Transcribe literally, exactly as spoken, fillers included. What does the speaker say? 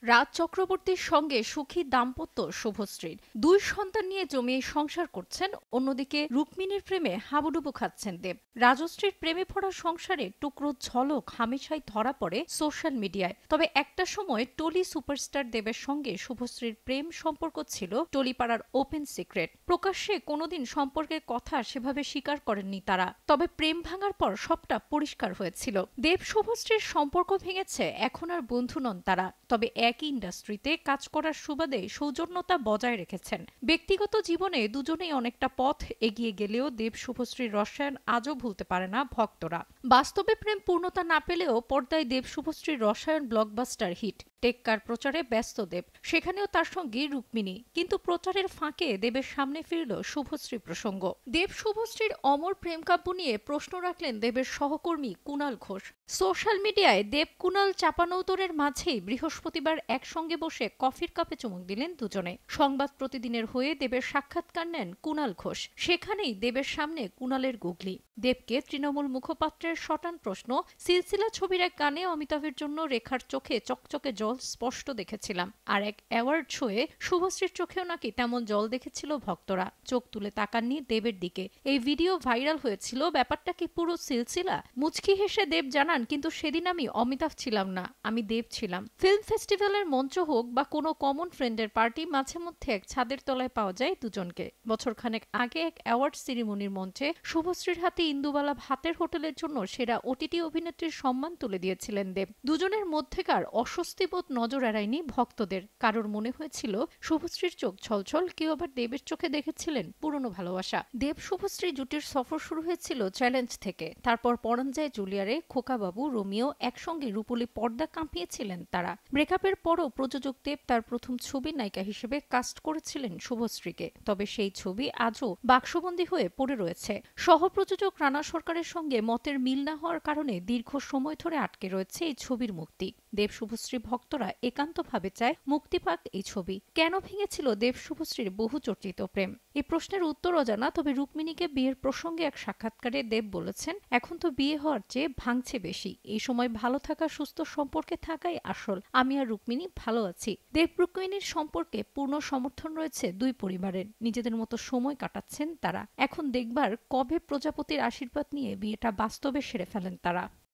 রাজ চক্রবর্তীর সঙ্গে সুখী দাম্পত্য শুভশ্রীর দুই সন্তান নিয়ে জমিয়ে সংসার করছেন। অন্যদিকে রুক্মিণীর প্রেমে হাবুডুবু খাচ্ছেন দেব। রাজশ্রীর প্রেমে পড়া সংসারে টুকরো ঝলক হামেশাই ধরা পড়ে সোশ্যাল মিডিয়ায়। তবে একটা সময় টলি সুপারস্টার দেবের সঙ্গে শুভশ্রীর প্রেম সম্পর্ক ছিল টলিপাড়ার ওপেন সিক্রেট। প্রকাশ্যে কোনোদিন সম্পর্কের কথা সেভাবে স্বীকার করেননি তারা। তবে প্রেম ভাঙার পর সবটা পরিষ্কার হয়েছিল। দেব শুভশ্রীর সম্পর্ক ভেঙেছে, এখন আর বন্ধু নন তারা। তবে একই ইন্ডাস্ট্রিতে কাজ করার সুবাদে সৌজন্যতা বজায় রেখেছেন। ব্যক্তিগত জীবনে দুজনেই অনেকটা পথ এগিয়ে গেলেও দেব শুভশ্রীর রসায়ন আজও ভুলতে পারে না ভক্তরা। বাস্তবে প্রেম পূর্ণতা না পেলেও পর্দায় দেব শুভশ্রীর রসায়ন ব্লকবাস্টার হিট। টেক্কার প্রচারে ব্যস্ত দেব, সেখানেও তার সঙ্গে রুক্মিণী। কিন্তু প্রচারের ফাঁকে দেবের সামনে ফিরল শুভশ্রী প্রসঙ্গ। দেব শুভশ্রীর অমর প্রেমকাব্য নিয়ে প্রশ্ন রাখলেন দেবের সহকর্মী কুণাল ঘোষ। সোশ্যাল মিডিয়ায় দেব কুণাল চাপানউতোরের মাঝেই বৃহস্পতিবার একসঙ্গে বসে কফির কাপে চুমুক দিলেন দুজনে। সংবাদ প্রতিদিনের হয়ে দেবের সাক্ষাৎকার নেন কুণাল ঘোষ। সেখানেই দেবের সামনে কুণালের গুগলি। দেবকে তৃণমূল মুখপাত্রের শটান প্রশ্ন, সিলসিলা ছবির এক গানে অমিতাভের জন্য রেখার চোখে চকচকে জল স্পষ্ট দেখেছিলাম। আর এক অ্যাওয়ার্ড শোয়ে শুভশ্রীর চোখেও নাকি তেমন জল দেখেছিল ভক্তরা। চোখ তুলে তাকাননি দেবের দিকে। এই ভিডিও ভাইরাল হয়েছিল। ব্যাপারটা কি পুরো সিলসিলা? মুচকি হেসে দেব জানান, কিন্তু সেদিন আমি অমিতাভ ছিলাম না, আমি দেব ছিলাম। ফিল্ম ফেস্টিভ্যালের মঞ্চ হোক বা কোনো কমন ফ্রেন্ডের পার্টি, মাঝে মধ্যে এক ছাদের তলায় পাওয়া যায় দুজনকে। বছরখানেক আগে এক অ্যাওয়ার্ড সেরিমনির মঞ্চে শুভশ্রীর হাতে ইন্দুবালা ভাতের হোটেলের জন্য সেরা ওটিটি অভিনেত্রীর সম্মান তুলে দিয়েছিলেন দেব। দুজনের মধ্যেকার অস্বস্তিবোধ নজর এড়ায়নি ভক্তদের। কারোর মনে হয়েছিল শুভশ্রীর চোখ ছলছল, কেউ আবার দেবের চোখে দেখেছিলেন পুরনো ভালোবাসা। দেব শুভশ্রী জুটির সফর শুরু হয়েছিল চ্যালেঞ্জ থেকে। তারপর পরান যায় জুলিয়ারে খোকাবাবু রোমিও একসঙ্গে রূপলি পর্দা কাঁপিয়েছিলেন তারা। ব্রেকআপের পরও প্রযোজক দেব তার প্রথম ছবির নায়িকা হিসেবে কাস্ট করেছিলেন শুভশ্রীকে। তবে সেই ছবি আজও বাক্সবন্দী হয়ে পড়ে রয়েছে। সহপ্রযোজক রানা সরকারের সঙ্গে মতের মিল না হওয়ার কারণে দীর্ঘ সময় ধরে আটকে রয়েছে এই ছবির মুক্তি। দেব শুভশ্রী ভক্তরা একান্তভাবে চায় মুক্তি পাক এই ছবি। কেন ভেঙেছিল দেব শুভশ্রীর বহু চর্চিত প্রেম? এই প্রশ্নের উত্তর অজানা। তবে রুক্মিণীকে বিয়ের প্রসঙ্গে এক সাক্ষাৎকারে দেব বলেছেন, এখন তো বিয়ে হওয়ার চেয়ে ভাঙছে বেশি। এই সময় ভালো থাকা, সুস্থ সম্পর্কে থাকাই আসল। আমি আর রুক্মিণী ভালো আছি। দেব রুক্মিণীর সম্পর্কে পূর্ণ সমর্থন রয়েছে দুই পরিবারের। নিজেদের মতো সময় কাটাচ্ছেন তারা। এখন দেখবার কবে প্রজাপতির আশীর্বাদ নিয়ে বিয়েটা বাস্তবে সেরে ফেলেন তারা।